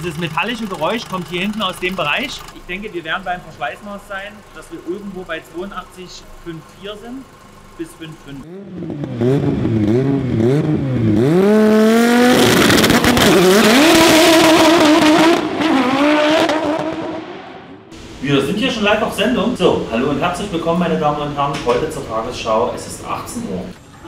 Das metallische Geräusch kommt hier hinten aus dem Bereich. Ich denke, wir werden beim Verschleißmaß sein, dass wir irgendwo bei 82,54 sind bis 5,5. Wir sind hier schon live auf Sendung. So, hallo und herzlich willkommen, meine Damen und Herren, heute zur Tagesschau. Es ist 18 Uhr.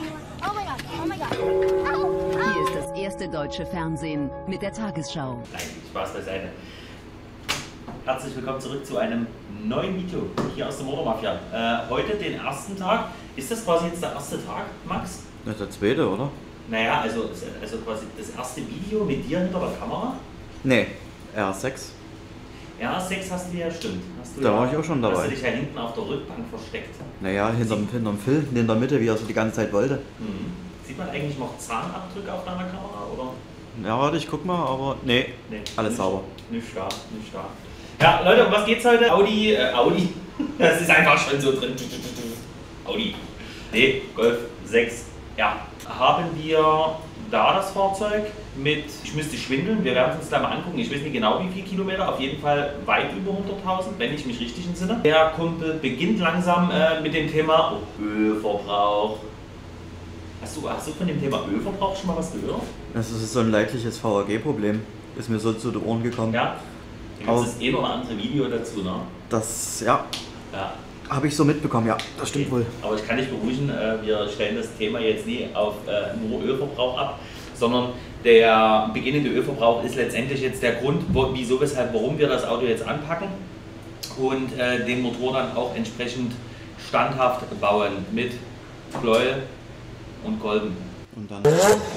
Hier ist das erste deutsche Fernsehen mit der Tagesschau. Nein, Spaß beiseite. Herzlich willkommen zurück zu einem neuen Video hier aus der Motormafia. Heute den ersten Tag. Ist das quasi jetzt der erste Tag, Max? Das ist der zweite, oder? Naja, also quasi das erste Video mit dir hinter der Kamera. Nee, R6. Ja, 6 hast du ja, stimmt. Da war ich auch schon dabei. Hast du dich ja hinten auf der Rückbank versteckt. Naja, hinterm Phil, in der Mitte, wie er so die ganze Zeit wollte. Mhm. Sieht man eigentlich noch Zahnabdrücke auf deiner Kamera, oder? Ja, warte, ich guck mal, aber nee, alles sauber. Nicht da. Ja, Leute, um was geht's heute? Audi. Das ist einfach schon so drin. Audi. Nee, Golf 6. Ja. Haben wir da das Fahrzeug mit, ich müsste schwindeln, wir werden es uns da mal angucken, ich weiß nicht genau wie viel Kilometer, auf jeden Fall weit über 100.000, wenn ich mich richtig entsinne. Der Kumpel beginnt langsam mit dem Thema Ölverbrauch. Hast du von dem Thema Ölverbrauch schon mal was gehört? Das ist so ein leidliches VAG-Problem, ist mir so zu den Ohren gekommen. Ja, da gibt es das ein oder andere Video dazu, ne? Das, ja. Habe ich so mitbekommen, ja, das stimmt wohl. Aber ich kann dich beruhigen, wir stellen das Thema jetzt nie auf nur Ölverbrauch ab, sondern der beginnende Ölverbrauch ist letztendlich jetzt der Grund, wieso, weshalb, warum wir das Auto jetzt anpacken und den Motor dann auch entsprechend standhaft bauen mit Pleuel und Kolben. Und dann?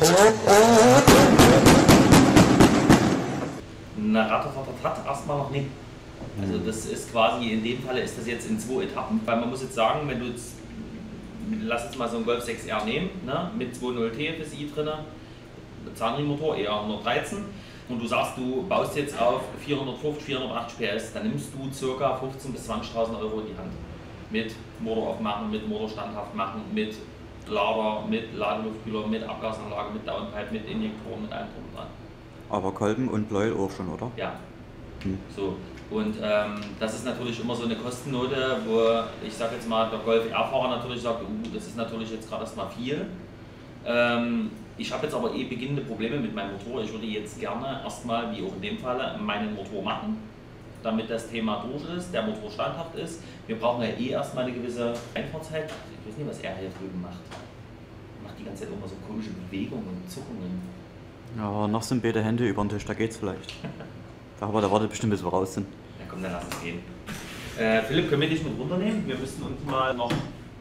Na, Ratatatat erstmal noch nicht. Also das ist quasi, in dem Falle ist das jetzt in 2 Etappen, weil man muss jetzt sagen, wenn du jetzt, lass jetzt mal so einen Golf 6R nehmen, ne, mit 2.0 TFSI drin, Zahnriemenmotor eher 113 und du sagst, du baust jetzt auf 450, 480 PS, dann nimmst du ca. 15.000 bis 20.000 Euro in die Hand. Mit Motor aufmachen, mit Motor standhaft machen, mit Lader, mit Ladeluftkühler, mit Abgasanlage, mit Downpipe, mit Injektoren, mit allem drum und dran. Aber Kolben und Pleuel auch schon, oder? Ja. So. Und das ist natürlich immer so eine Kostennote, wo ich sage jetzt mal, der Golf R-Fahrer natürlich sagt, das ist natürlich jetzt gerade erstmal viel. Ich habe jetzt aber beginnende Probleme mit meinem Motor. Ich würde jetzt gerne erstmal, wie auch in dem Fall, meinen Motor machen, damit das Thema durch ist, der Motor standhaft ist. Wir brauchen ja erstmal eine gewisse Einfahrtzeit. Ich weiß nicht, was er hier drüben macht. Er macht die ganze Zeit immer so komische Bewegungen und Zuckungen. Ja, aber noch sind beide Hände über den Tisch, da geht's vielleicht. Aber da wartet bestimmt, bis wir raus sind. Ja komm, dann lass es gehen. Philipp, können wir dich mit runternehmen? Wir müssen uns mal noch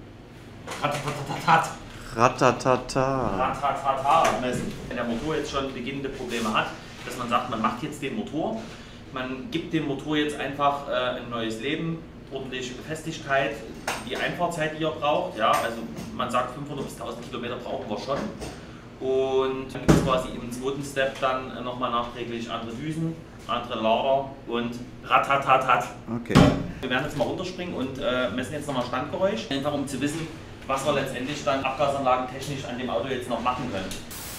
Ratatata messen. Wenn der Motor jetzt schon beginnende Probleme hat, dass man sagt, man macht jetzt den Motor, man gibt dem Motor jetzt einfach ein neues Leben, ordentliche Festigkeit, die Einfahrzeit, die er braucht. Ja, also man sagt 500 bis 1000 Kilometer brauchen wir schon. Und dann gibt es quasi im zweiten Step dann nochmal nachträglich andere Düsen, andere Lader und Ratatatat. Okay. Wir werden jetzt mal runterspringen und messen jetzt nochmal Standgeräusch, einfach um zu wissen, was wir letztendlich dann abgasanlagentechnisch an dem Auto jetzt noch machen können.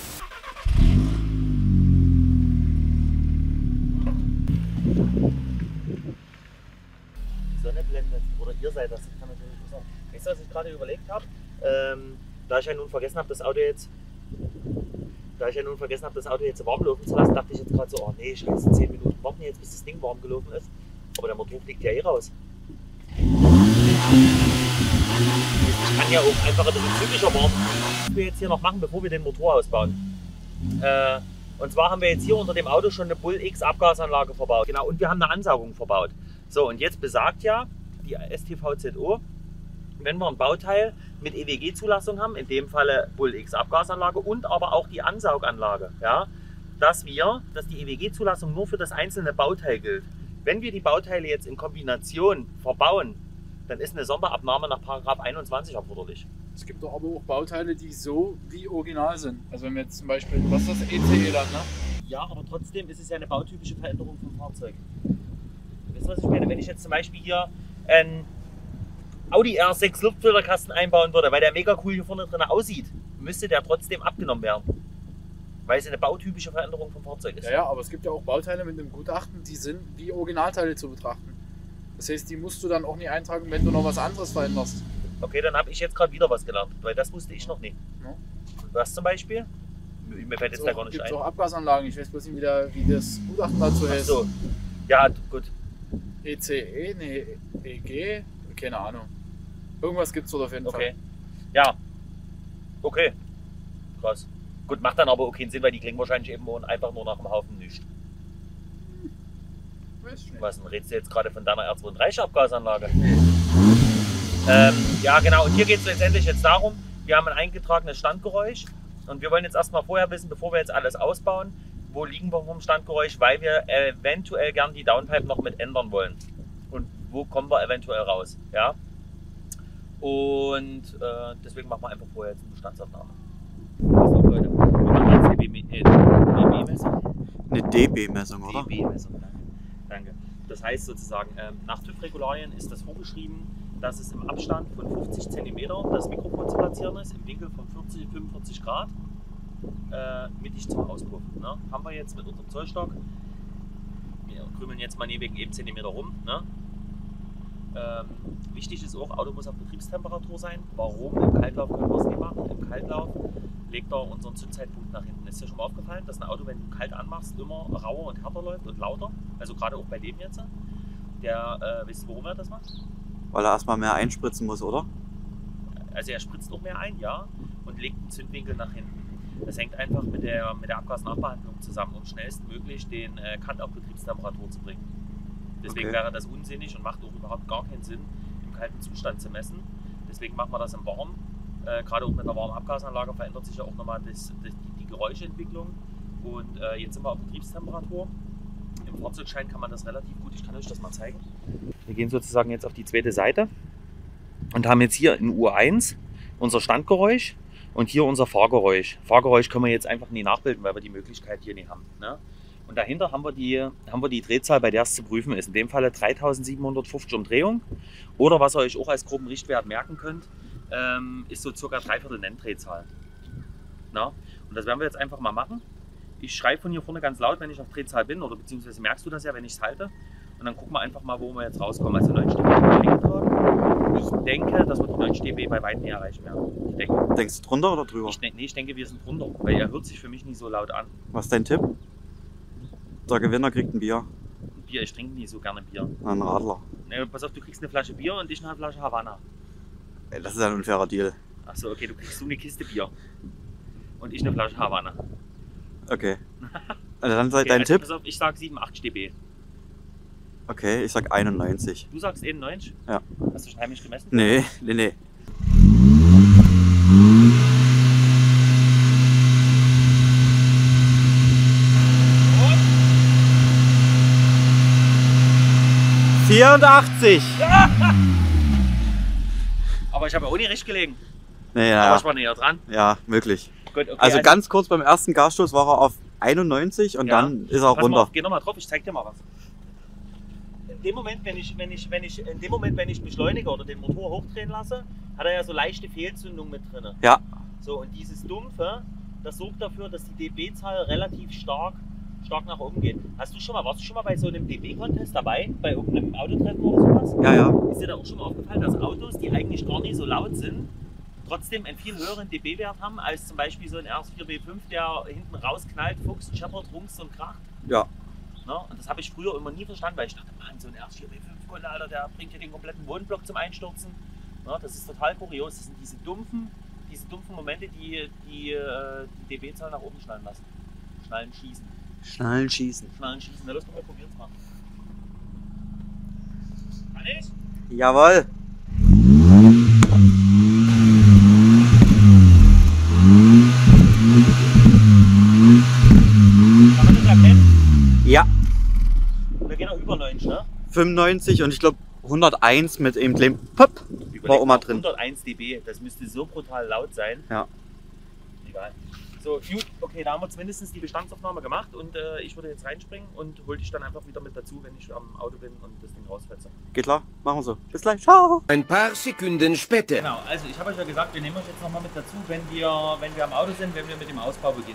Die Sonne blendet, oder ihr seid das, kann natürlich nicht sein. Weißt du, was ich gerade überlegt habe? Da ich ja nun vergessen habe, das Auto jetzt warm laufen zu lassen, dachte ich jetzt gerade so, oh nee, scheiße, 10 Minuten warten jetzt, bis das Ding warm gelaufen ist. Aber der Motor fliegt ja raus. Ich kann ja auch einfach ein bisschen zügiger warten. Was wir jetzt hier noch machen, bevor wir den Motor ausbauen. Und zwar haben wir jetzt hier unter dem Auto schon eine Bull X Abgasanlage verbaut. Genau, und wir haben eine Ansaugung verbaut. So, und jetzt besagt ja die STVZO, wenn wir ein Bauteil mit EWG-Zulassung haben, in dem Falle Bull X Abgasanlage und aber auch die Ansauganlage, ja, dass die EWG-Zulassung nur für das einzelne Bauteil gilt. Wenn wir die Bauteile jetzt in Kombination verbauen, dann ist eine Sonderabnahme nach § 21 erforderlich. Es gibt doch aber auch Bauteile, die so wie original sind. Also wenn wir jetzt zum Beispiel, was ist das, ECE dann, ne? Ja, aber trotzdem ist es ja eine bautypische Veränderung vom Fahrzeug. Wisst ihr, was ich meine? Wenn ich jetzt zum Beispiel hier ein Audi R6 Luftfilterkasten einbauen würde, weil der mega cool hier vorne drin aussieht, müsste der trotzdem abgenommen werden. Weil es eine bautypische Veränderung vom Fahrzeug ist. Ja, ja, aber es gibt ja auch Bauteile mit einem Gutachten, die sind wie Originalteile zu betrachten. Das heißt, die musst du dann auch nie eintragen, wenn du noch was anderes veränderst. Okay, dann habe ich jetzt gerade wieder was gelernt, weil das wusste ich noch nicht. Ja. Was zum Beispiel? Mir fällt jetzt da gar nicht Gibt ein. auch Abgasanlagen, ich weiß bloß nicht, wie das Gutachten dazu Ach heißt. so. Ja, gut. ECE, nee, EG, keine Ahnung. Irgendwas gibt es dort auf jeden Okay. Fall. Ja. Okay. Krass. Gut, macht dann aber auch keinen Sinn, weil die klingen wahrscheinlich eben einfach nur nach dem Haufen nichts. Weiß ich nicht. Was denn, redest du jetzt gerade von deiner R32 Abgasanlage? Ja, genau. Und hier geht es letztendlich jetzt darum, wir haben ein eingetragenes Standgeräusch und wir wollen jetzt erstmal vorher wissen, bevor wir jetzt alles ausbauen, wo liegen wir vom Standgeräusch, weil wir eventuell gern die Downpipe noch mit ändern wollen. Und wo kommen wir eventuell raus, ja? Und deswegen machen wir einfach vorher jetzt eine Bestandsaufnahme. Pass auf, Leute. Wir machen jetzt DB-Messung. Eine DB-Messung, oder? DB-Messung, danke. Das heißt sozusagen, nach TÜV-Regularien ist das vorgeschrieben, dass es im Abstand von 50 cm das Mikrofon zu platzieren ist, im Winkel von 40-45 Grad, mittig zum Auspuff. Ne? Haben wir jetzt mit unserem Zollstock. Wir krümeln jetzt mal wegen eben Zentimeter rum. Ne? Wichtig ist auch, Auto muss auf Betriebstemperatur sein. Warum? Im Kaltlauf können wir es nicht machen. Im Kaltlauf legt er unseren Zündzeitpunkt nach hinten. Ist dir schon mal aufgefallen, dass ein Auto, wenn du kalt anmachst, immer rauer und härter läuft und lauter? Also gerade auch bei dem jetzt. Weißt du, warum er das macht? Weil er erstmal mehr einspritzen muss, oder? Also er spritzt auch mehr ein, ja, und legt den Zündwinkel nach hinten. Das hängt einfach mit der Abgasnachbehandlung zusammen, um schnellstmöglich den Cut auf Betriebstemperatur zu bringen. Deswegen Okay. wäre das unsinnig und macht auch überhaupt gar keinen Sinn, im kalten Zustand zu messen. Deswegen machen wir das im Warm. Gerade auch mit einer warmen Abgasanlage verändert sich ja auch nochmal die Geräuschentwicklung. Und jetzt sind wir auf Betriebstemperatur. Im Fahrzeugschein kann man das relativ gut, ich kann euch das mal zeigen. Wir gehen sozusagen jetzt auf die zweite Seite und haben jetzt hier in U1 unser Standgeräusch und hier unser Fahrgeräusch. Fahrgeräusch können wir jetzt einfach nie nachbilden, weil wir die Möglichkeit hier nicht haben. Ne? Und dahinter haben wir die Drehzahl, bei der es zu prüfen ist. In dem Falle 3750 Umdrehungen. Oder was ihr euch auch als groben Richtwert merken könnt, ist so circa 3/4 Nenndrehzahl. Na? Und das werden wir jetzt einfach mal machen. Ich schreibe von hier vorne ganz laut, wenn ich auf Drehzahl bin, oder beziehungsweise merkst du das ja, wenn ich es halte. Und dann gucken wir einfach mal, wo wir jetzt rauskommen. Also 90 dB haben wir eingetragen. Ich denke, dass wir die 90 dB bei weitem nicht erreichen werden. Ich denke. Denkst du drunter oder drüber? Ich denke, wir sind drunter, weil er hört sich für mich nicht so laut an. Was ist dein Tipp? Der Gewinner kriegt ein Bier. Bier, ich trinke nie so gerne Bier. Ein Radler. Ne, pass auf, du kriegst eine Flasche Bier und ich eine Flasche Havanna. Ey, das ist ein unfairer Deal. Achso, okay, du kriegst so eine Kiste Bier. Und ich eine Flasche Havanna. Okay. Also dann sei Okay, dein also Tipp? pass auf, ich sag 87 dB. Okay, ich sag 91. Du sagst 91? Ja. Hast du schon heimisch gemessen? Nee, nee, nee. Und? 84! Aber ich habe ja auch nicht recht gelegen. Nee, Aber ja. ich war näher dran. Ja, möglich. Gut, okay, Also ganz kurz beim ersten Gasstoß war er auf 91 und Ja. dann ist er pass mal runter. auf, geh nochmal drauf, ich zeig dir mal was. In dem Moment, wenn ich beschleunige oder den Motor hochdrehen lasse, hat er ja so leichte Fehlzündung mit drin. Ja. So, und dieses Dumpfe, das sorgt dafür, dass die dB-Zahl relativ stark nach oben geht. Warst du schon mal bei so einem dB-Contest dabei? Bei irgendeinem Autotreffen oder sowas? Ja, ja. Ist dir da auch schon mal aufgefallen, dass Autos, die eigentlich gar nicht so laut sind, trotzdem einen viel höheren dB-Wert haben, als zum Beispiel so ein RS4B5, der hinten rausknallt, fuchst, scheppert, rungst und kracht? Ja. Ne? Und das habe ich früher immer nie verstanden, weil ich dachte, Mann, so ein RS4B5-Kunde, Alter, der bringt ja den kompletten Wohnblock zum Einstürzen. Ne? Das ist total kurios. Das sind diese dumpfen Momente, die dB-Zahl nach oben schnallen lassen. Schnallen schießen. Schnallen schießen. Schnallen schießen. Na los, komm, wir probieren es mal. Kann ich? Jawohl. Kann man das erkennen? Ja. Wir gehen auch über 90, ne? 95 und ich glaube 101 mit eben dem Pop war auch mal drin. 101 dB, das müsste so brutal laut sein. Ja. Egal. So, gut, okay, da haben wir zumindest die Bestandsaufnahme gemacht und ich würde jetzt reinspringen und hol dich dann einfach wieder mit dazu, wenn ich am Auto bin und das Ding rausfetze. Geht klar, machen wir so. Bis gleich, ciao. Ein paar Sekunden später. Genau, also ich habe euch ja gesagt, wir nehmen euch jetzt nochmal mit dazu, wenn wir am Auto sind, wenn wir mit dem Ausbau beginnen.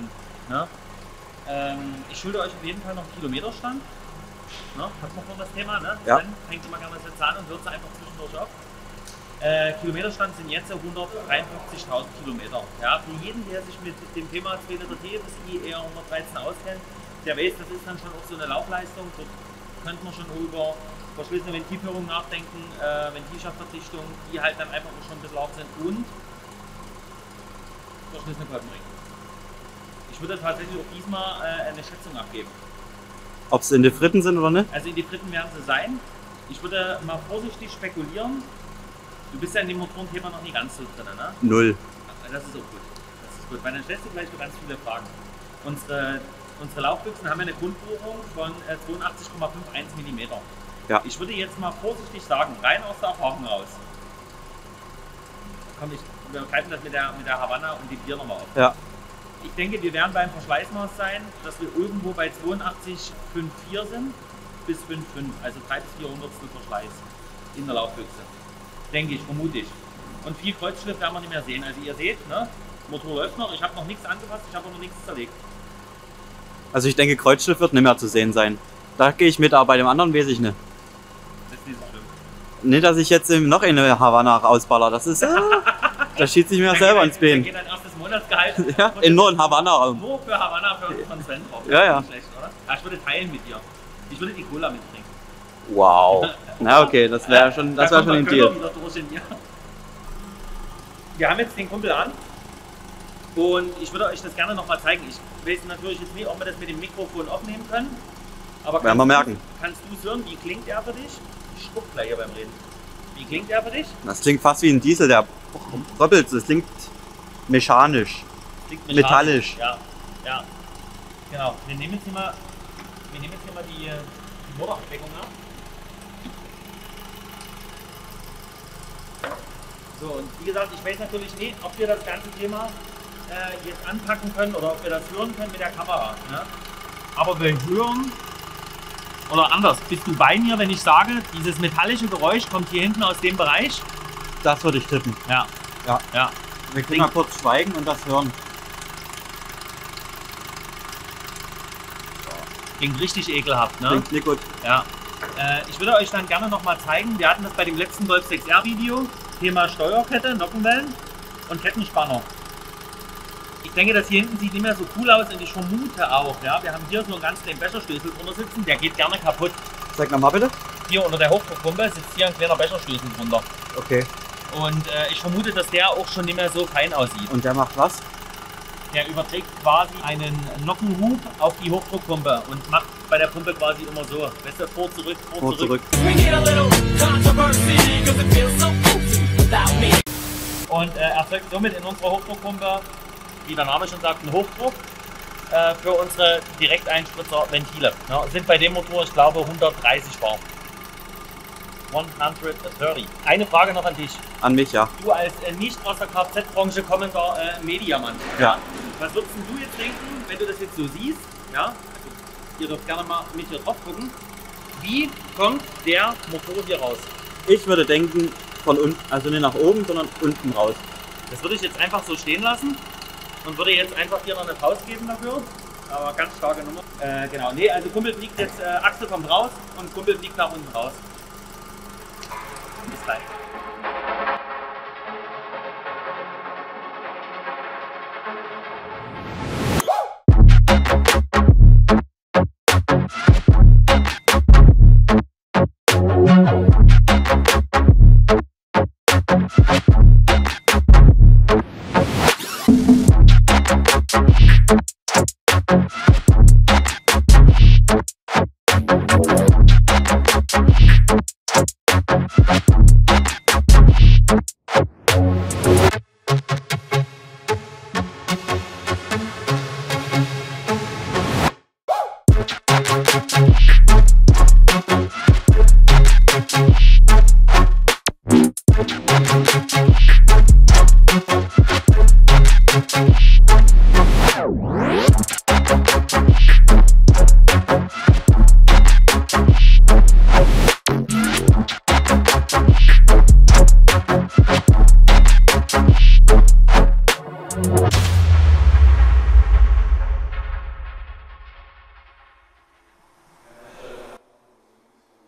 Ne? Ich schulde euch auf jeden Fall noch einen Kilometerstand. Ne? Hat man noch das Thema, ne? Ja. Dann fängt ihr mal gerne das jetzt an und hört es einfach zwischendurch auf. Kilometerstand sind jetzt 153.000 Kilometer. Ja, für jeden, der sich mit dem Thema 2 Liter TFSI eher 113 auskennt, der weiß, das ist dann schon auch so eine Laufleistung. Dort könnte man schon über verschlissene Ventilführung nachdenken, Ventilschaftverdichtung, die halt dann einfach auch schon ein bisschen laut sind und verschlissene Kolbenring. Ich würde tatsächlich auch diesmal eine Schätzung abgeben. Ob sie in die Fritten sind oder nicht? Also in die Fritten werden sie sein. Ich würde mal vorsichtig spekulieren. Du bist ja in dem Motorenthema noch nie ganz so drin, ne? Null. Das ist auch gut. Das ist gut, weil dann stellst du gleich noch ganz viele Fragen. Unsere Laufbüchsen haben eine Grundbohrung von 82,51 mm. Ja. Ich würde jetzt mal vorsichtig sagen, rein aus der Erfahrung raus. Komm, wir greifen das mit der Havanna und die Bier nochmal auf. Ja. Ich denke, wir werden beim Verschleißmaß sein, dass wir irgendwo bei 82,54 sind bis 5,5, also 3 bis 4 Hundertstel Verschleiß in der Laufbüchse. Denke ich, vermute ich. Und viel Kreuzschliff werden wir nicht mehr sehen. Also ihr seht, ne, Motor läuft noch, ich habe noch nichts angefasst, ich habe noch nichts zerlegt. Also ich denke, Kreuzschliff wird nicht mehr zu sehen sein. Da gehe ich mit, aber bei dem anderen weiß ich nicht. Das ist nicht so schlimm. Nicht, dass ich jetzt noch eine Havanna ausballer. Das ist... da schießt sich mir selber ins Dann Bein. geht dein erstes Monatsgehalt. Ja, nur in Havanna. Nur für Havanna für uns von Sven drauf. Ja, ja. Nicht schlecht, oder? Ja, ich würde teilen mit dir. Ich würde die Cola mittrinken. Wow. Na okay, das wäre schon ein Deal. Wir haben jetzt den Kumpel an und ich würde euch das gerne nochmal zeigen. Ich weiß natürlich jetzt nicht, ob wir das mit dem Mikrofon aufnehmen können. Aber werden wir merken. Kannst du es hören? Wie klingt er für dich? Ich spuck gleich hier beim Reden. Wie klingt er für dich? Das klingt fast wie ein Diesel, der röppelt. Das klingt mechanisch. Klingt metallisch. Ja, ja. Genau. Wir nehmen jetzt hier mal die Motorabdeckung ab. So, und wie gesagt, ich weiß natürlich nicht, ob wir das ganze Thema jetzt anpacken können oder ob wir das hören können mit der Kamera. Ne? Aber wir hören, oder anders, bist du bei mir, wenn ich sage, dieses metallische Geräusch kommt hier hinten aus dem Bereich? Das würde ich tippen. Ja. Ja. Ja. Wir können mal kurz schweigen und das hören. Klingt richtig ekelhaft, ne? Klingt nicht gut. Ja. Ich würde euch dann gerne nochmal zeigen, wir hatten das bei dem letzten Golf 6R Video, Thema Steuerkette, Nockenwellen und Kettenspanner. Ich denke, das hier hinten sieht nicht mehr so cool aus und ich vermute auch, ja, wir haben hier so einen ganz kleinen Becherstößel drunter sitzen, der geht gerne kaputt. Sag nochmal bitte. Hier unter der Hochdruckpumpe sitzt hier ein kleiner Becherstößel drunter. Okay. Und ich vermute, dass der auch schon nicht mehr so fein aussieht. Und der macht was? Der überträgt quasi einen Nockenhub auf die Hochdruckpumpe und macht bei der Pumpe quasi immer so, weißt du, vor, zurück, vor, zurück. Und erzeugt somit in unserer Hochdruckpumpe, wie der Name schon sagt, einen Hochdruck für unsere Direkteinspritzer-Ventile. Ja, sind bei dem Motor, ich glaube, 130 Bar. 130. Eine Frage noch an dich. An mich, ja. Du als nicht aus der Kfz-Branche kommender Mediamann. Ja. Was würdest du jetzt denken, wenn du das jetzt so siehst? Ja, also ihr dürft gerne mal mit hier drauf gucken. Wie kommt der Motor hier raus? Ich würde denken, von unten, also nicht nach oben, sondern unten raus. Das würde ich jetzt einfach so stehen lassen und würde jetzt einfach hier noch eine Pause geben dafür. Aber ganz starke Nummer. Genau, nee, also Kumpel fliegt jetzt, Achse kommt raus und Kumpel fliegt nach unten raus. Bis gleich.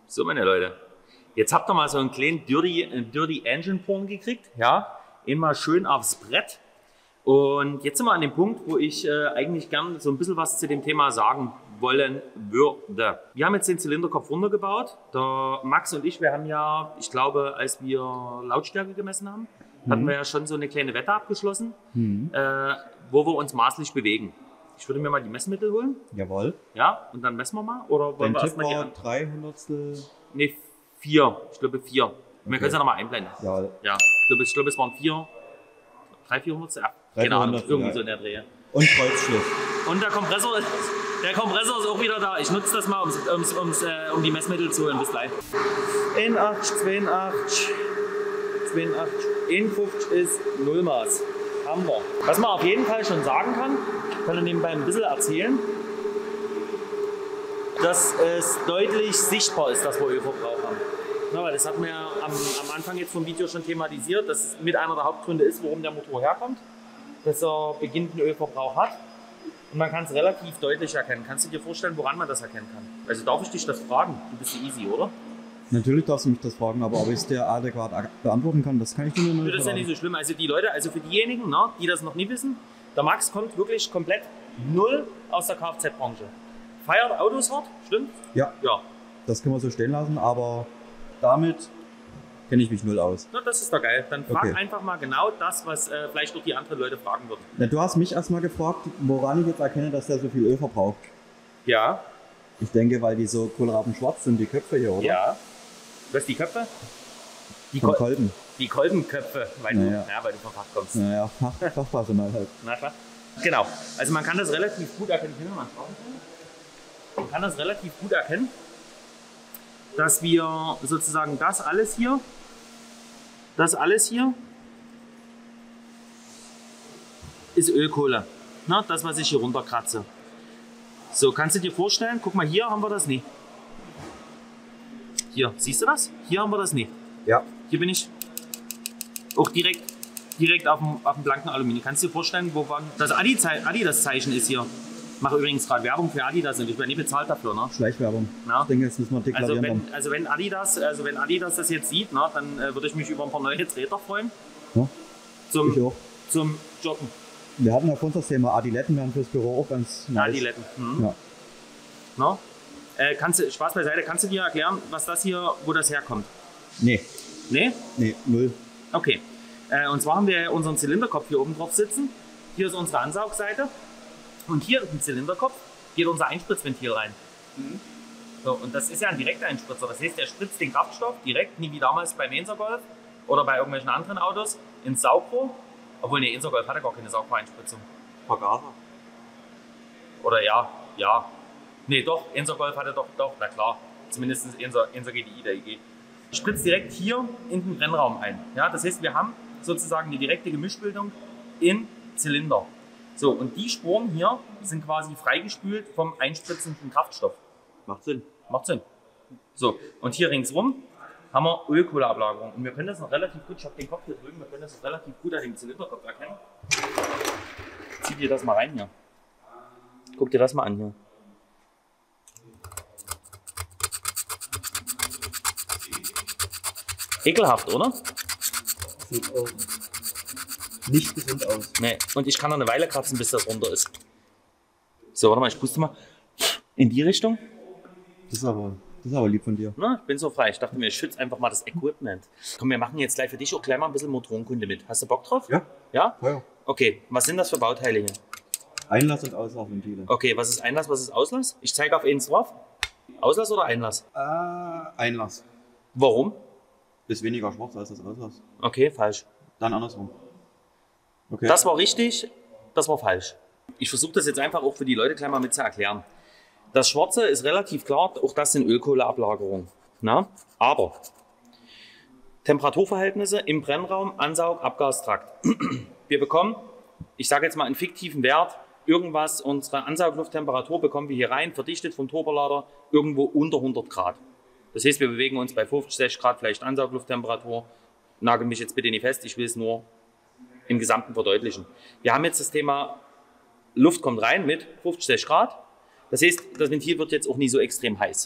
So, meine Leute, jetzt habt ihr mal so einen kleinen Dirty Engine Porn gekriegt, ja, immer schön aufs Brett. Und jetzt sind wir an dem Punkt, wo ich eigentlich gern so ein bisschen was zu dem Thema sagen wollen würde. Wir haben jetzt den Zylinderkopf runtergebaut. Der Max und ich, wir haben ja, ich glaube, als wir Lautstärke gemessen haben, hatten wir ja schon so eine kleine Wette abgeschlossen, wo wir uns maßlich bewegen. Ich würde mir mal die Messmittel holen. Jawohl. Ja, und dann messen wir mal. Oder wollen Dein wir Tipp erstmal war 300. Ne, 4. Ich glaube 4. Wir können es ja nochmal einblenden. Jawohl. Ja, ich glaube, es waren 3 400. Ja, keine Ahnung, irgendwie so in der Dreh. Und Kreuzschliff. Und der Kompressor ist auch wieder da. Ich nutze das mal, um die Messmittel zu holen. Bis gleich. 81, 82, 82, 51 ist Nullmaß. Haben wir. Was man auf jeden Fall schon sagen kann, kann ich nebenbei ein bisschen erzählen, dass es deutlich sichtbar ist, dass wir Ölverbrauch haben. Ja, weil das hatten wir ja am Anfang jetzt vom Video schon thematisiert, dass es mit einer der Hauptgründe ist, warum der Motor herkommt, dass er beginnenden Ölverbrauch hat. Und man kann es relativ deutlich erkennen. Kannst du dir vorstellen, woran man das erkennen kann? Also darf ich dich das fragen? Du bist easy, oder? Natürlich darfst du mich das fragen, aber ob ich es dir adäquat beantworten kann, das kann ich dir nur nicht Das ist ja nicht so schlimm. Also die Leute, also für diejenigen, ne, die das noch nie wissen, der Max kommt wirklich komplett null aus der Kfz-Branche. Feiert Autos hart, stimmt? Ja. Ja. Das können wir so stehen lassen, aber damit kenne ich mich null aus. Na, das ist doch geil. Dann frag Okay. einfach mal genau das, was vielleicht auch die anderen Leute fragen würden. Na, du hast mich erstmal gefragt, woran ich jetzt erkenne, dass der so viel Öl verbraucht. Ja. Ich denke, weil die so kohlrabenschwarz sind, die Köpfe hier, oder? Ja. Was, die Köpfe? Vom Kolben. Die Kolbenköpfe, weil, Naja. weil du vom Fach kommst. Naja, Fachpersonal halt. Na klar. Genau. Also man kann das relativ gut erkennen. Man kann das relativ gut erkennen, dass wir sozusagen das alles hier ist Ölkohle. Na, das, was ich hier runterkratze. So, kannst du dir vorstellen, guck mal, hier haben wir das nicht. Hier, siehst du das? Hier haben wir das nicht. Ja. Hier bin ich auch direkt auf dem blanken Aluminium. Kannst du dir vorstellen, wovon das Adidas-Zeichen ist hier? Ich mache übrigens gerade Werbung für Adidas und ich werde nie bezahlt dafür. Ne? Schleichwerbung. Ja. Ich denke, jetzt müssen wir deklarieren. Wenn Adidas das jetzt sieht, ne, dann würde ich mich über ein paar neue Treter freuen. Ja, ich auch. Zum Joggen. Wir hatten ja vorhin das Thema Adiletten, wären fürs Büro auch ganz nice. Adiletten. Mhm. Ja. No? Spaß beiseite, kannst du dir erklären, was das hier, wo das herkommt? Nee. Nee? Nee, null. Okay. Und zwar haben wir unseren Zylinderkopf hier oben drauf sitzen. Hier ist unsere Ansaugseite. Und hier in den Zylinderkopf geht unser Einspritzventil rein. So, und das ist ja ein Direkteinspritzer. Das heißt, der spritzt den Kraftstoff direkt, nie wie damals beim Enser Golf oder bei irgendwelchen anderen Autos, ins Saugrohr. Obwohl, der Enser Golf hatte gar keine Saugrohreinspritzung. Vergaser. Oder ja. Nee, doch, Enser Golf hatte doch, na klar. Zumindest Enser GDI, der IG. Spritzt direkt hier in den Brennraum ein. Ja, das heißt, wir haben sozusagen die direkte Gemischbildung in Zylinder. So, und die Sporen hier sind quasi freigespült vom einspritzenden Kraftstoff. Macht Sinn. Macht Sinn. So, und hier ringsrum haben wir Ölkohleablagerung. Und wir können das noch relativ gut, ich habe den Kopf hier drüben, wir können das noch relativ gut an dem Zylinderkopf erkennen. Zieh dir das mal rein hier. Guck dir das mal an hier. Ekelhaft, oder? Sieht auch nicht gesund aus. Nee, und ich kann noch eine Weile kratzen, bis das runter ist. So, warte mal, ich puste mal in die Richtung. Das ist aber lieb von dir. Na, ich bin so frei. Ich dachte mir, ich schütze einfach mal das Equipment. Komm, wir machen jetzt gleich für dich auch gleich mal ein bisschen Motorenkunde mit. Hast du Bock drauf? Ja. Ja? Ja. Okay, was sind das für Bauteile hier? Einlass- und Auslassventile. Okay, was ist Einlass, was ist Auslass? Ich zeige auf eins drauf. Auslass oder Einlass? Einlass. Warum? Ist weniger schwarz als das Auslass. Okay, falsch. Dann andersrum. Okay. Das war richtig, das war falsch. Ich versuche das jetzt einfach auch für die Leute gleich mal mit zu erklären. Das Schwarze ist relativ klar, auch das sind Ölkohleablagerungen. Na? Aber Temperaturverhältnisse im Brennraum, Ansaug, Abgastrakt. Wir bekommen, ich sage jetzt mal einen fiktiven Wert, irgendwas, unsere Ansauglufttemperatur bekommen wir hier rein, verdichtet vom Turbolader, irgendwo unter 100 Grad. Das heißt, wir bewegen uns bei 50, 60 Grad vielleicht Ansauglufttemperatur. Nagel mich jetzt bitte nicht fest, ich will es nur im Gesamten verdeutlichen. Wir haben jetzt das Thema, Luft kommt rein mit 50, 60 Grad. Das heißt, das Ventil wird jetzt auch nie so extrem heiß.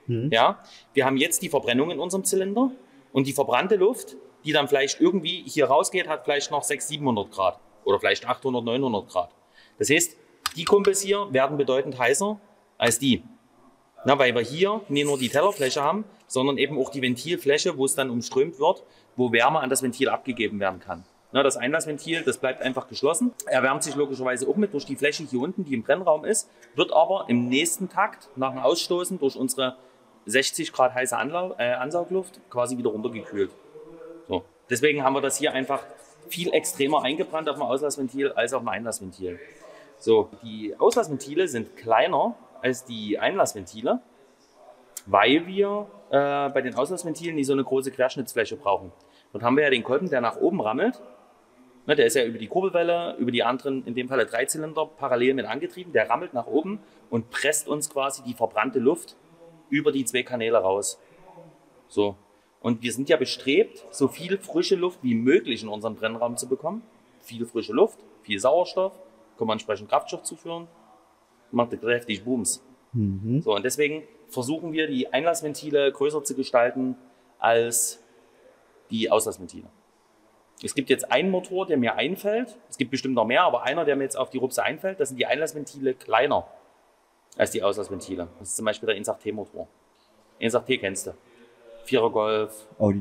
Ja, wir haben jetzt die Verbrennung in unserem Zylinder und die verbrannte Luft, die dann vielleicht irgendwie hier rausgeht, hat vielleicht noch 600, 700 Grad oder vielleicht 800, 900 Grad. Das heißt, die Kumpels hier werden bedeutend heißer als die. Na, weil wir hier nicht nur die Tellerfläche haben, sondern eben auch die Ventilfläche, wo es dann umströmt wird, wo Wärme an das Ventil abgegeben werden kann. Na, das Einlassventil, das bleibt einfach geschlossen, erwärmt sich logischerweise auch mit durch die Fläche hier unten, die im Brennraum ist, wird aber im nächsten Takt nach dem Ausstoßen durch unsere 60 Grad heiße Ansaugluft quasi wieder runtergekühlt. So. Deswegen haben wir das hier einfach viel extremer eingebrannt auf dem Auslassventil als auf dem Einlassventil. So, die Auslassventile sind kleiner als die Einlassventile, weil wir bei den Auslassventilen nicht so eine große Querschnittsfläche brauchen. Dort haben wir ja den Kolben, der nach oben rammelt. Ne, der ist ja über die Kurbelwelle, über die anderen, in dem Falle 3 Zylinder, parallel mit angetrieben. Der rammelt nach oben und presst uns quasi die verbrannte Luft über die 2 Kanäle raus. So. Und wir sind ja bestrebt, so viel frische Luft wie möglich in unseren Brennraum zu bekommen. Viel frische Luft, viel Sauerstoff, kann man entsprechend Kraftstoff zuführen, macht kräftig Booms. So, und deswegen versuchen wir, die Einlassventile größer zu gestalten als die Auslassventile. Es gibt jetzt einen Motor, der mir einfällt. Es gibt bestimmt noch mehr, aber einer, der mir jetzt auf die Rupse einfällt, das sind die Einlassventile kleiner als die Auslassventile. Das ist zum Beispiel der 1.8T-Motor. 1.8T kennst du. 4er Golf, Audi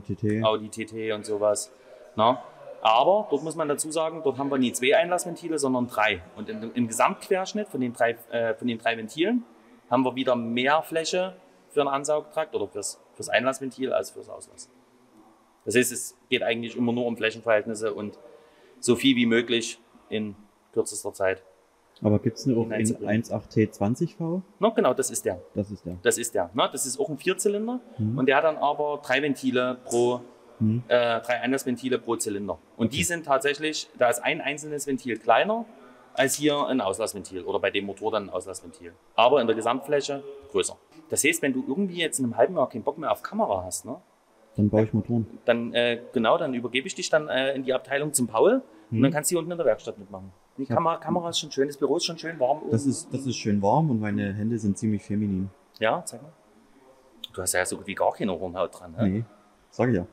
TT und sowas. Na? Aber dort muss man dazu sagen, dort haben wir nie 2 Einlassventile, sondern 3. Und im Gesamtquerschnitt von den drei Ventilen haben wir wieder mehr Fläche für einen Ansaugtrakt oder fürs Einlassventil als fürs Auslass. Das heißt, es geht eigentlich immer nur um Flächenverhältnisse und so viel wie möglich in kürzester Zeit. Aber gibt es auch in 1.8T20V? Na, genau, das ist der. Das ist der. Das ist der. Na, das ist auch ein 4-Zylinder und der hat dann aber 3 Ventile pro 3 Einlassventile pro Zylinder. Und die sind tatsächlich, da ist ein einzelnes Ventil kleiner als hier ein Auslassventil oder bei dem Motor dann ein Auslassventil. Aber in der Gesamtfläche größer. Das heißt, wenn du irgendwie jetzt in einem halben Jahr keinen Bock mehr auf Kamera hast, ne? Dann baue ich Motoren. Dann, dann übergebe ich dich dann in die Abteilung zum Paul und dann kannst du hier unten in der Werkstatt mitmachen. Die Kamera ist schon schön, das Büro ist schon schön warm. Das ist schön warm und meine Hände sind ziemlich feminin. Ja, zeig mal. Du hast ja so gut wie gar keine Hornhaut dran. Ne? Nee, sag ich ja.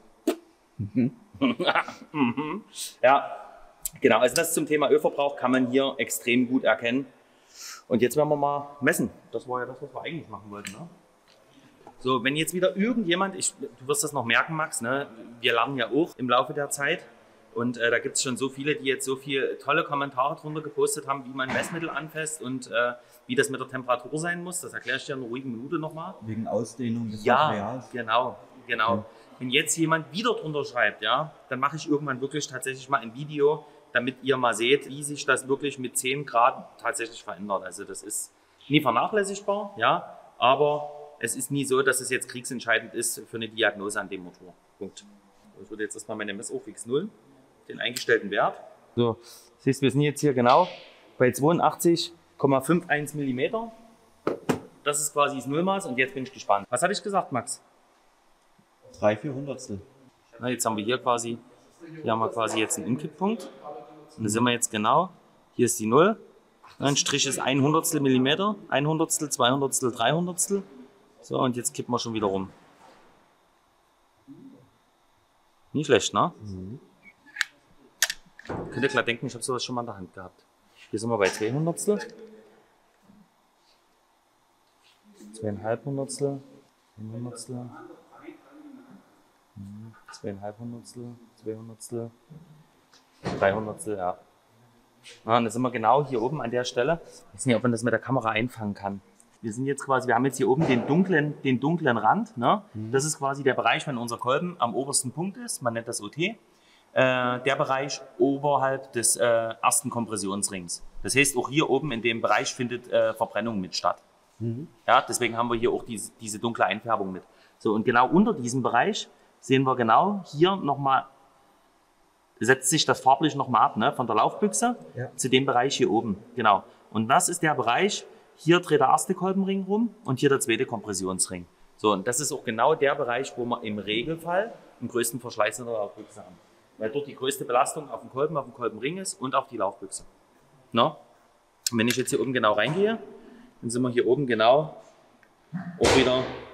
Ja, genau. Also das zum Thema Ölverbrauch kann man hier extrem gut erkennen. Und jetzt werden wir mal messen. Das war ja das, was wir eigentlich machen wollten. Ne? So, wenn jetzt wieder irgendjemand, du wirst das noch merken, Max, ne? Wir lernen ja auch im Laufe der Zeit. Und da gibt es schon so viele, die jetzt so viele tolle Kommentare drunter gepostet haben, wie man Messmittel anfasst und wie das mit der Temperatur sein muss. Das erkläre ich dir in einer ruhigen Minute nochmal. Wegen Ausdehnung des Materials. Genau. Okay. Wenn jetzt jemand wieder drunter schreibt, ja, dann mache ich irgendwann wirklich tatsächlich mal ein Video, damit ihr mal seht, wie sich das wirklich mit 10 Grad tatsächlich verändert. Also das ist nie vernachlässigbar, ja, aber es ist nie so, dass es jetzt kriegsentscheidend ist für eine Diagnose an dem Motor. Punkt. Ich würde jetzt erstmal meine Messung fix 0, den eingestellten Wert. So, siehst du, wir sind jetzt hier genau bei 82,51 mm. Das ist quasi das Nullmaß und jetzt bin ich gespannt. Was habe ich gesagt, Max? 3/4 Hundertstel. Na, jetzt haben wir hier quasi jetzt einen Umkipppunkt. Und da sind wir jetzt genau. Hier ist die 0. Ein Strich ist 1 Hundertstel Millimeter. 1 Hundertstel, 2 Hundertstel, 3 Hundertstel. So, und jetzt kippen wir schon wieder rum. Nicht schlecht, ne? Könnt ihr klar denken, ich habe sowas schon mal in der Hand gehabt. Hier sind wir bei 2 Hundertstel. 2,5 Hundertstel. 1 Hundertstel. 2,5 Hundertstel. 2 Hundertstel. 3 Hundertstel, ja. Na, und dann sind wir genau hier oben an der Stelle. Ich weiß nicht, ob man das mit der Kamera einfangen kann. Wir haben jetzt hier oben den dunklen Rand. Ne? Das ist quasi der Bereich, wenn unser Kolben am obersten Punkt ist. Man nennt das OT. Der Bereich oberhalb des ersten Kompressionsrings. Das heißt, auch hier oben in dem Bereich findet Verbrennung mit statt. Ja, deswegen haben wir hier auch diese dunkle Einfärbung mit. So, und genau unter diesem Bereich sehen wir genau hier nochmal, setzt sich das farblich nochmal ab, ne? Von der Laufbüchse zu dem Bereich hier oben. Genau. Und das ist der Bereich, hier dreht der erste Kolbenring rum und hier der zweite Kompressionsring. So, und das ist auch genau der Bereich, wo wir im Regelfall den größten Verschleiß in der Laufbüchse haben. Weil dort die größte Belastung auf dem Kolbenring ist und auf die Laufbüchse. No? Und wenn ich jetzt hier oben genau reingehe, dann sind wir hier oben genau auch wieder